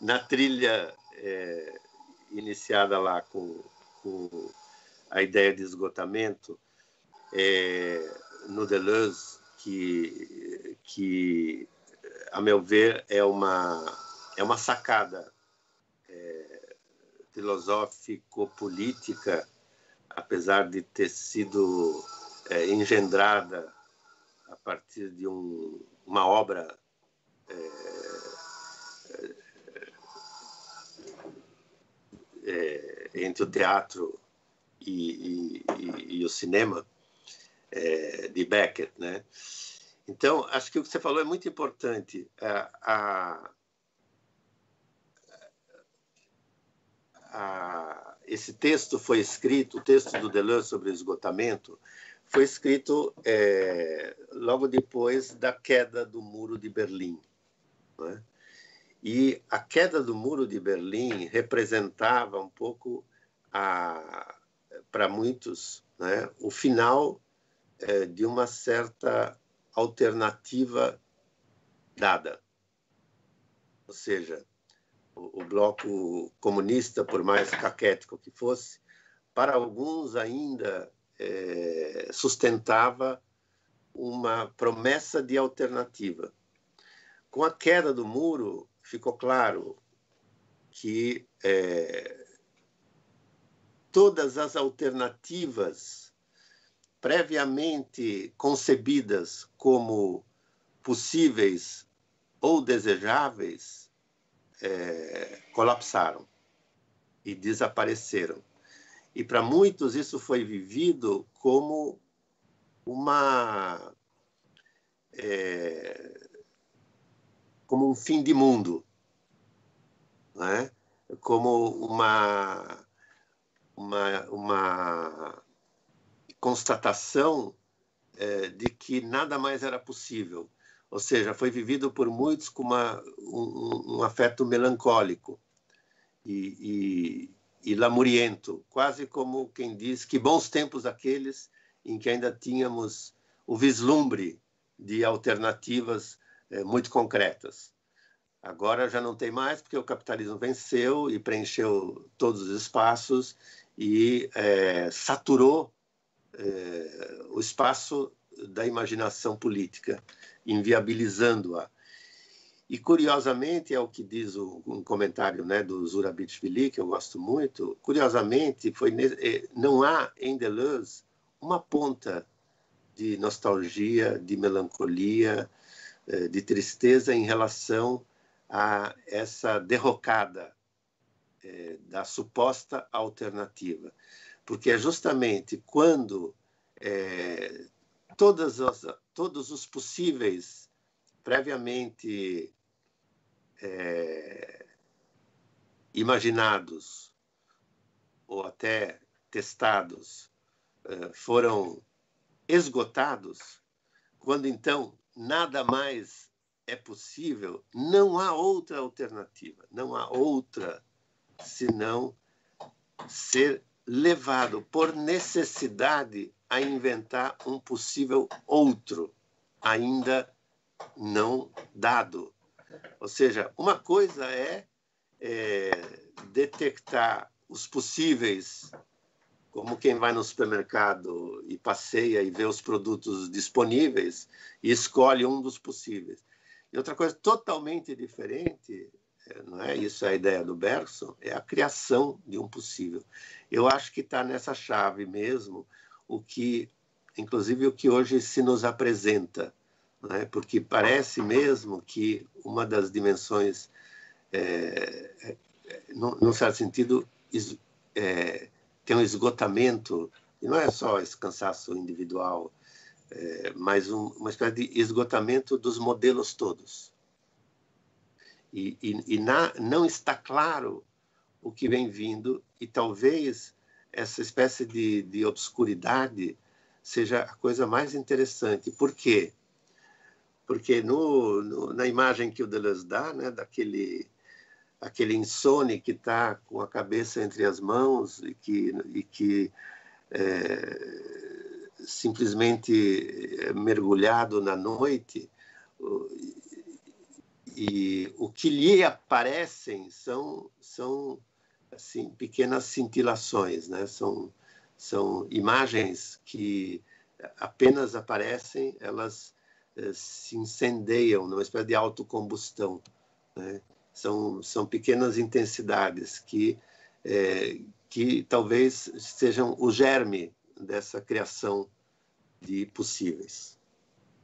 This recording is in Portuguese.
na trilha iniciada lá com a ideia de esgotamento, no Deleuze, que a meu ver é uma sacada filosófico-política, apesar de ter sido engendrada a partir de uma obra entre o teatro e o cinema, de Beckett, né? Então, acho que o que você falou é muito importante. Esse texto foi escrito, o texto do Deleuze sobre o esgotamento, foi escrito logo depois da queda do Muro de Berlim, né? E a queda do Muro de Berlim representava um pouco, para muitos, né, o final de uma certa alternativa dada. Ou seja, o bloco comunista, por mais caquético que fosse, para alguns ainda sustentava uma promessa de alternativa. Com a queda do muro, ficou claro que todas as alternativas previamente concebidas como possíveis ou desejáveis colapsaram e desapareceram. E para muitos isso foi vivido como como um fim de mundo, né? Como uma constatação de que nada mais era possível. Ou seja, foi vivido por muitos com um afeto melancólico e lamuriento, quase como quem diz que bons tempos aqueles em que ainda tínhamos o vislumbre de alternativas muito concretas. Agora já não tem mais, porque o capitalismo venceu e preencheu todos os espaços e saturou o espaço da imaginação política, inviabilizando-a. E, curiosamente, é o que diz um comentário, né, do Zurabishvili, que eu gosto muito, curiosamente, não há em Deleuze uma ponta de nostalgia, de melancolia, de tristeza em relação a essa derrocada da suposta alternativa. Porque é justamente quando todos os possíveis previamente imaginados ou até testados foram esgotados, quando então nada mais é possível, não há outra alternativa, não há outra senão ser levado por necessidade a inventar um possível outro ainda não dado. Ou seja, uma coisa é detectar os possíveis, como quem vai no supermercado e passeia e vê os produtos disponíveis e escolhe um dos possíveis. E outra coisa totalmente diferente, não é? Isso é a ideia do Bergson, é a criação de um possível. Eu acho que está nessa chave mesmo, inclusive o que hoje se nos apresenta, não é? Porque parece mesmo que uma das dimensões, num certo sentido, tem um esgotamento, e não é só esse cansaço individual, mas uma espécie de esgotamento dos modelos todos. Não está claro o que vem vindo, e talvez essa espécie de obscuridade seja a coisa mais interessante. Por quê? Porque na imagem que o Deleuze dá, né, aquele insone que está com a cabeça entre as mãos e que simplesmente mergulhado na noite, E o que lhe aparecem são assim, pequenas cintilações, né? São imagens que apenas aparecem, elas se incendeiam numa espécie de autocombustão, né? São pequenas intensidades que talvez sejam o germe dessa criação de possíveis.